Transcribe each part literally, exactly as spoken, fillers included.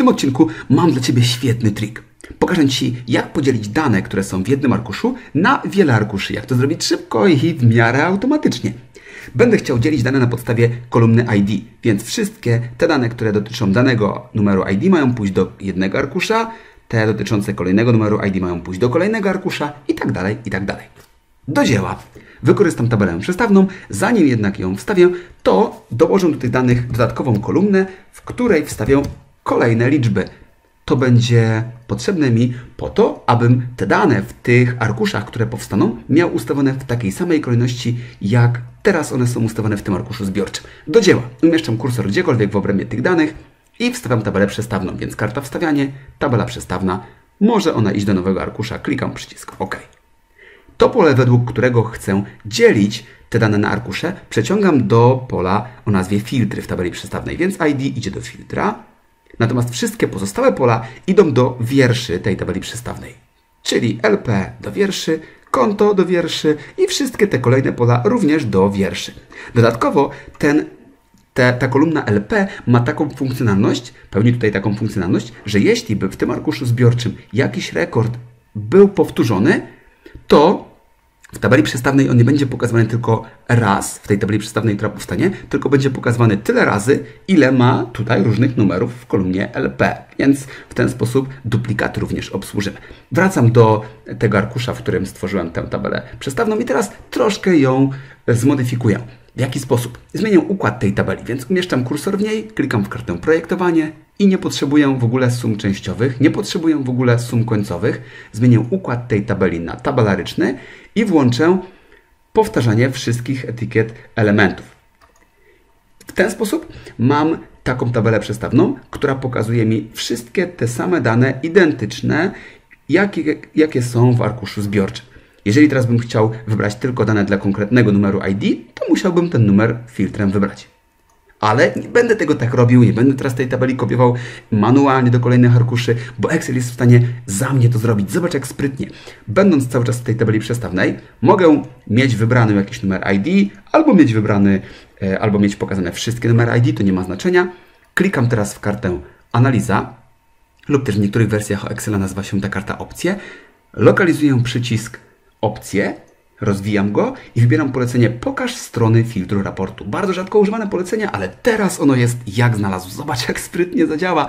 tym odcinku mam dla Ciebie świetny trik. Pokażę Ci, jak podzielić dane, które są w jednym arkuszu, na wiele arkuszy. Jak to zrobić szybko i w miarę automatycznie. Będę chciał dzielić dane na podstawie kolumny I D, więc wszystkie te dane, które dotyczą danego numeru I D, mają pójść do jednego arkusza, te dotyczące kolejnego numeru I D mają pójść do kolejnego arkusza i tak dalej, i tak dalej. Do dzieła! Wykorzystam tabelę przestawną, zanim jednak ją wstawię, to dołożę do tych danych dodatkową kolumnę, w której wstawię kolejne liczby. To będzie potrzebne mi po to, abym te dane w tych arkuszach, które powstaną, miał ustawione w takiej samej kolejności, jak teraz one są ustawione w tym arkuszu zbiorczym. Do dzieła! Umieszczam kursor gdziekolwiek w obrębie tych danych i wstawiam tabelę przestawną, więc karta wstawianie, tabela przestawna. Może ona iść do nowego arkusza, klikam przycisk OK. To pole, według którego chcę dzielić te dane na arkusze, przeciągam do pola o nazwie filtry w tabeli przestawnej, więc I D idzie do filtra. Natomiast wszystkie pozostałe pola idą do wierszy tej tabeli przestawnej. Czyli L P do wierszy, konto do wierszy i wszystkie te kolejne pola również do wierszy. Dodatkowo ten, te, ta kolumna L P ma taką funkcjonalność, pełni tutaj taką funkcjonalność, że jeśli by w tym arkuszu zbiorczym jakiś rekord był powtórzony, to w tabeli przestawnej on nie będzie pokazywany tylko raz, w tej tabeli przestawnej, która powstanie, tylko będzie pokazywany tyle razy, ile ma tutaj różnych numerów w kolumnie L P. Więc w ten sposób duplikaty również obsłużymy. Wracam do tego arkusza, w którym stworzyłem tę tabelę przestawną i teraz troszkę ją zmodyfikuję. W jaki sposób? Zmienię układ tej tabeli, więc umieszczam kursor w niej, klikam w kartę projektowanie i nie potrzebuję w ogóle sum częściowych, nie potrzebuję w ogóle sum końcowych. Zmienię układ tej tabeli na tabelaryczny i włączę powtarzanie wszystkich etykiet elementów. W ten sposób mam taką tabelę przestawną, która pokazuje mi wszystkie te same dane identyczne, jakie, jakie są w arkuszu zbiorczym. Jeżeli teraz bym chciał wybrać tylko dane dla konkretnego numeru I D, to musiałbym ten numer filtrem wybrać. Ale nie będę tego tak robił, nie będę teraz tej tabeli kopiował manualnie do kolejnych arkuszy, bo Excel jest w stanie za mnie to zrobić. Zobacz, jak sprytnie. Będąc cały czas w tej tabeli przestawnej, mogę mieć wybrany jakiś numer I D, albo mieć wybrany, albo mieć pokazane wszystkie numery I D, to nie ma znaczenia. Klikam teraz w kartę Analiza, lub też w niektórych wersjach Excela nazywa się ta karta Opcje. Lokalizuję przycisk Opcje, rozwijam go i wybieram polecenie Pokaż strony filtru raportu. Bardzo rzadko używane polecenie, ale teraz ono jest jak znalazł. Zobacz, jak sprytnie zadziała.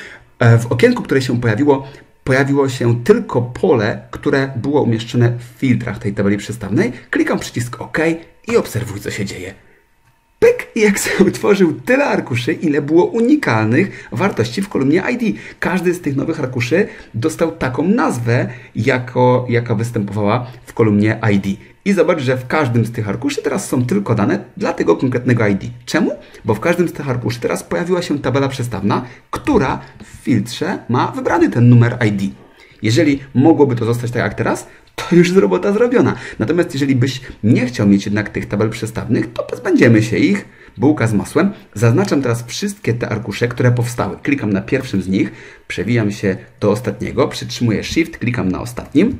W okienku, które się pojawiło, pojawiło się tylko pole, które było umieszczone w filtrach tej tabeli przestawnej. Klikam przycisk OK i obserwuj, co się dzieje. Pyk! I Excel utworzył tyle arkuszy, ile było unikalnych wartości w kolumnie I D. Każdy z tych nowych arkuszy dostał taką nazwę, jako, jaka występowała w kolumnie I D. I zobacz, że w każdym z tych arkuszy teraz są tylko dane dla tego konkretnego I D. Czemu? Bo w każdym z tych arkuszy teraz pojawiła się tabela przestawna, która w filtrze ma wybrany ten numer I D. Jeżeli mogłoby to zostać tak jak teraz, to już jest robota zrobiona. Natomiast jeżeli byś nie chciał mieć jednak tych tabel przestawnych, to pozbędziemy się ich. Bułka z masłem. Zaznaczam teraz wszystkie te arkusze, które powstały. Klikam na pierwszym z nich, przewijam się do ostatniego, przytrzymuję Shift, klikam na ostatnim.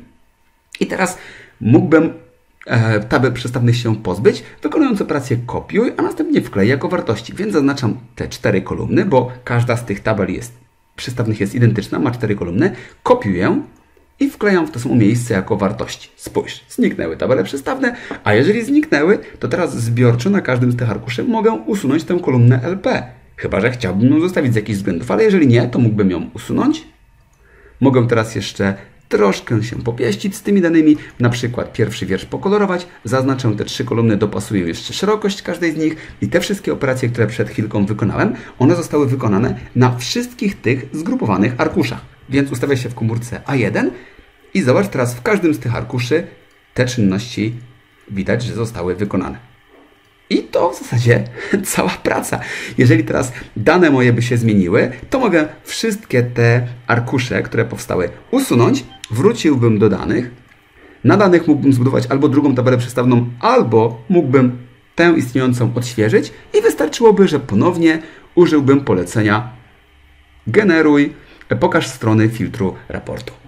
I teraz mógłbym e, tabel przestawnych się pozbyć, wykonując operację kopiuj, a następnie wklej jako wartości. Więc zaznaczam te cztery kolumny, bo każda z tych tabel jest, przestawnych jest identyczna, ma cztery kolumny. Kopiuję i wklejam w to samo miejsce jako wartości. Spójrz, zniknęły tabele przestawne, a jeżeli zniknęły, to teraz zbiorczo na każdym z tych arkuszy mogę usunąć tę kolumnę L P. Chyba że chciałbym ją zostawić z jakichś względów, ale jeżeli nie, to mógłbym ją usunąć. Mogę teraz jeszcze troszkę się popieścić z tymi danymi, na przykład pierwszy wiersz pokolorować, zaznaczę te trzy kolumny, dopasuję jeszcze szerokość każdej z nich i te wszystkie operacje, które przed chwilką wykonałem, one zostały wykonane na wszystkich tych zgrupowanych arkuszach. Więc ustawię się w komórce A jeden i zobacz, teraz w każdym z tych arkuszy te czynności widać, że zostały wykonane. I to w zasadzie cała praca. Jeżeli teraz dane moje by się zmieniły, to mogę wszystkie te arkusze, które powstały, usunąć, wróciłbym do danych. Na danych mógłbym zbudować albo drugą tabelę przestawną, albo mógłbym tę istniejącą odświeżyć i wystarczyłoby, że ponownie użyłbym polecenia generuj, pokaż strony filtru raportu.